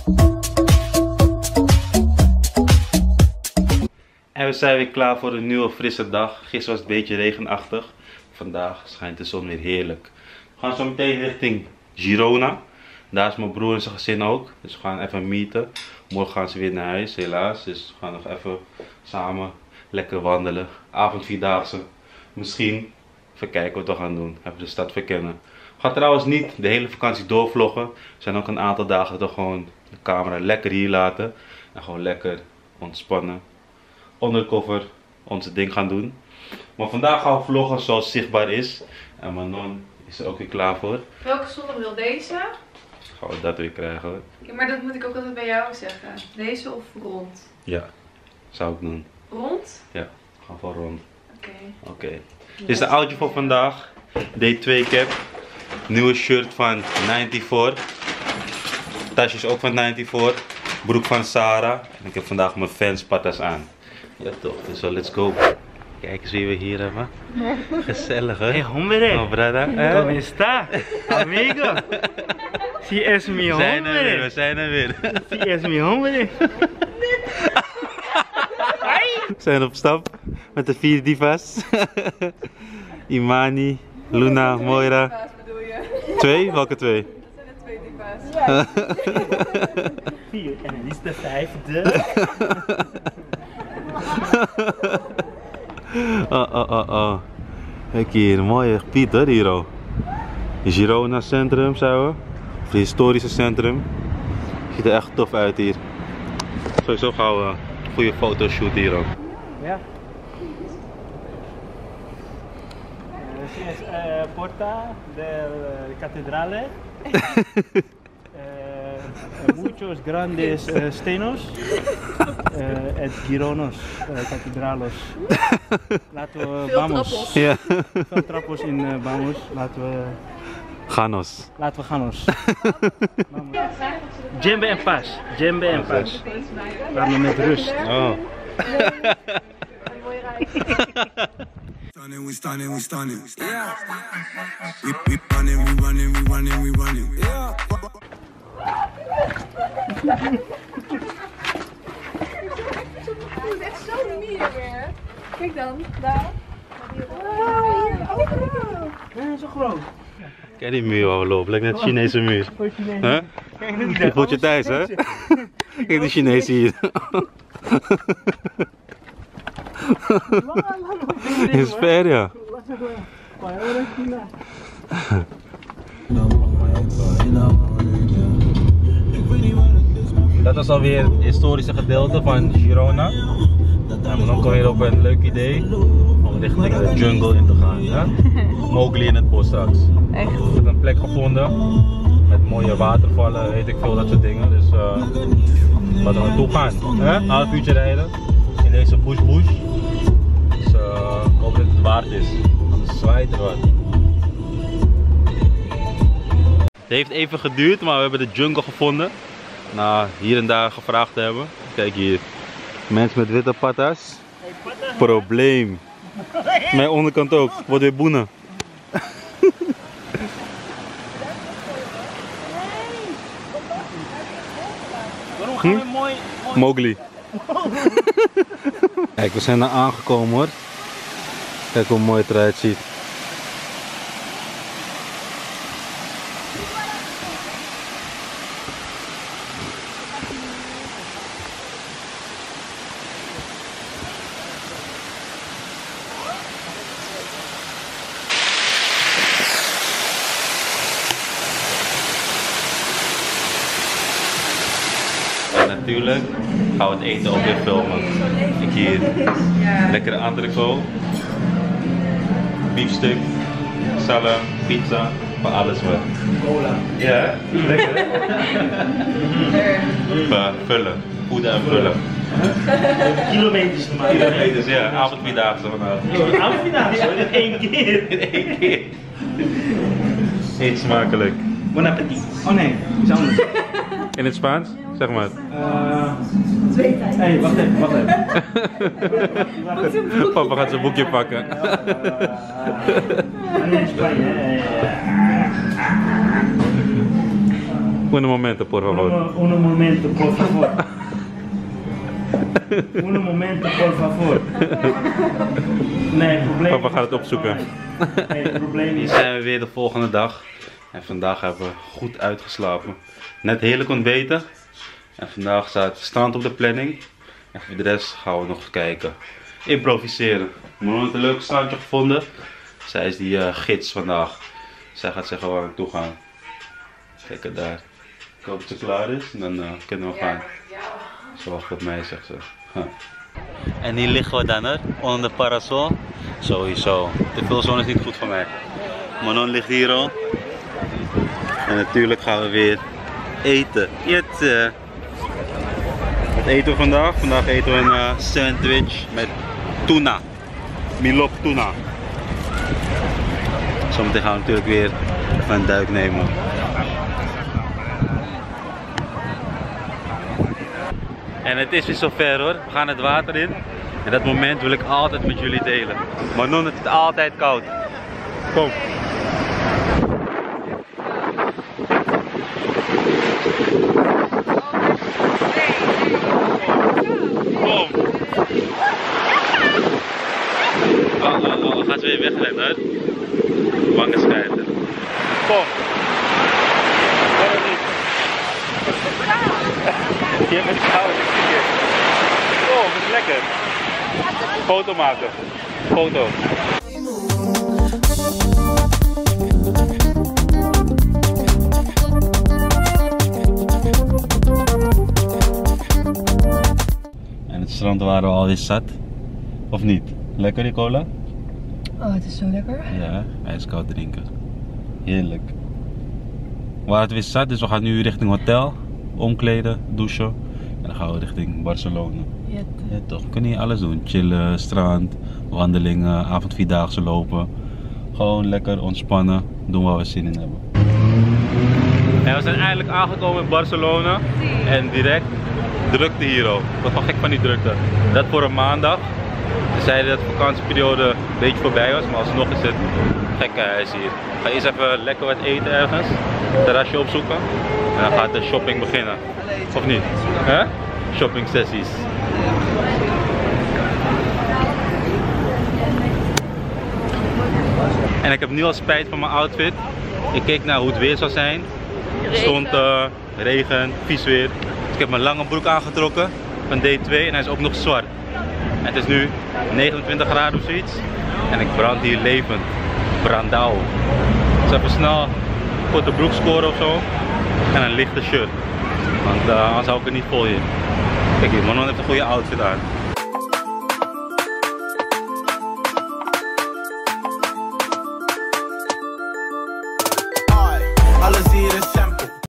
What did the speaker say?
En we zijn weer klaar voor een nieuwe frisse dag. Gisteren was het een beetje regenachtig. Vandaag schijnt de zon weer heerlijk. We gaan zo meteen richting Girona. Daar is mijn broer en zijn gezin ook. Dus we gaan even meeten. Morgen gaan ze weer naar huis, helaas. Dus we gaan nog even samen lekker wandelen. Avondvierdaagse. Misschien even kijken wat we gaan doen. Even de stad verkennen. We gaan trouwens niet de hele vakantie doorvloggen. Er zijn ook een aantal dagen dat we gewoon de camera lekker hier laten. En gewoon lekker ontspannen. Undercover onze ding gaan doen. Maar vandaag gaan we vloggen zoals zichtbaar is. En Manon is er ook weer klaar voor. Welke zonnebril? Deze? Gaan we dat weer krijgen hoor. Ja, maar dat moet ik ook altijd bij jou zeggen. Deze of rond? Ja, zou ik doen. Rond? Ja, we gaan voor rond. Oké. Dit is de outfit voor vandaag. Day 2 cap. Nieuwe shirt van 94. Tasje is ook van 94. Broek van Sarah. En ik heb vandaag mijn fans patas aan. Ja toch, dus let's go. Kijk eens wie we hier hebben. Gezellig hè? Hey hombre, Oh brada. ¿cómo está? Amigo. Si es mi We zijn er weer, we hombre. zijn er weer. Si es mi hombre. We zijn op stap met de 4 divas. Imani, Luna, Moira. Diva's bedoel je? 2? Welke 2? Dat zijn er 2 diva's. 4 en dan is de 5e. Oh. Kijk hier, een mooie gebied hoor hier al. Girona centrum zijn we. Of het historische centrum. Ziet er echt tof uit hier. Sowieso gaan we een goede fotoshoot hier ook. Ja. Es Porta de Catedrale. Muchos grandes stenos. Et Gironos Catedralos. Laten we Veel vamos. trappels. Ja. Veel trappos in vamos. Ganos. Laten we ganos. Djembe en pas. Djembe en pas. Laat me met rust. Oh. We stunning. Yeah. We running. Yeah. Het is echt zo meer weer. Kijk dan, daar. Ja, zo groot. Kijk die muur al lopen, lijkt net een Chinese muur. Huh? Je voelt je thuis hè? Kijk die Chinezen hier. Is ver ja. Dat was alweer het historische gedeelte van Girona. En we zijn weer op een leuk idee om richting de jungle in te gaan. Hè? Mowgli in het bos straks. Echt? We hebben een plek gevonden met mooie watervallen, weet ik veel, dat soort dingen. Dus laten we naartoe gaan. Een half uurtje rijden in deze bush. Dus ik hoop dat het waard is. Anders zwaait er wat. Het heeft even geduurd, maar we hebben de jungle gevonden. Na hier en daar gevraagd te hebben. Kijk hier. Mensen met witte patas. Probleem. Mijn onderkant ook. Wordt weer boenen. Waarom gaan we mooi... Mowgli. Kijk, we zijn er aangekomen hoor. Kijk hoe mooi het eruit ziet. En natuurlijk gaan we het eten ook weer filmen. Kijk hier. Lekkere entrecote. Biefstuk. Salm. Pizza. Van alles wat. Cola. Ja, lekker hè? Vullen. Voeden en vullen. Kilometers gemaakt. Kilometers, ja. Avondvierdaagse vandaag. Avondvierdaagse, in 1 keer. In 1 keer. Eet smakelijk. Bon appetit. Oh nee, iets anders. In het Spaans? Zeg maar. Hey, wacht even. Papa gaat zijn boekje pakken. In Spanje. Un momento, por favor. Un momento, por favor. Un momento, por favor. Nee, probleem. Papa gaat het opzoeken. Nee, probleem Hier niet. zijn we weer de volgende dag. En vandaag hebben we goed uitgeslapen. Net heerlijk ontbeten. En vandaag staat het strand op de planning. En voor de rest gaan we nog kijken. Improviseren. Manon heeft een leuk strandje gevonden. Zij is die gids vandaag. Zij gaat zeggen waar we naartoe gaan. Kijk het daar. Ik hoop dat ze klaar is en dan kunnen we gaan. Ze wacht op mij, zegt ze. Huh. En hier liggen we dan, onder de parasol. Sowieso. Te veel zon is niet goed voor mij. Manon ligt hier al. En natuurlijk gaan we weer eten. Wat eten we vandaag? Vandaag eten we een sandwich met tuna. Milok tuna. Zometeen gaan we natuurlijk weer even een duik nemen. En het is weer zover hoor. We gaan het water in. En dat moment wil ik altijd met jullie delen. Manon, het is altijd koud. Kom. Kom. Oh, gaat ze weer wegrennen hoor. Wangen schijten. Kom. Waarom niet? Je bent koud, ik zie je. Oh, dat is lekker. Foto maken. Foto. En het strand waren we alweer zat. Of niet? Lekker die cola? Oh, het is zo lekker. Ja, ijskoud drinken. Heerlijk. We waren het weer zat, dus we gaan nu richting hotel. Omkleden, douchen. En dan gaan we richting Barcelona. Ja, Ja toch, we kunnen hier alles doen. Chillen, strand, wandelingen, avondvierdaagse lopen. Gewoon lekker ontspannen, doen waar we zin in hebben. En we zijn eindelijk aangekomen in Barcelona. En direct drukte hier ook. Ik was wel gek van die drukte. Dat voor een maandag. Ze zeiden dat de vakantieperiode een beetje voorbij was, maar alsnog is het gekke huis hier. Ik ga eerst even lekker wat eten ergens. Een terrasje opzoeken. En dan gaat de shopping beginnen. Of niet? Hè? Shopping sessies. En ik heb nu al spijt van mijn outfit. Ik keek naar hoe het weer zou zijn. Er stond regen, vies weer. Dus ik heb mijn lange broek aangetrokken van D2 en hij is ook nog zwart. En het is nu 29 graden of zoiets. En ik brand hier levend. Brandauw. Dus even snel korte broek scoren of zo. En een lichte shirt. Want anders hou ik het niet vol hier. Kijk hier, Manon heeft een goede outfit aan. Alles hier is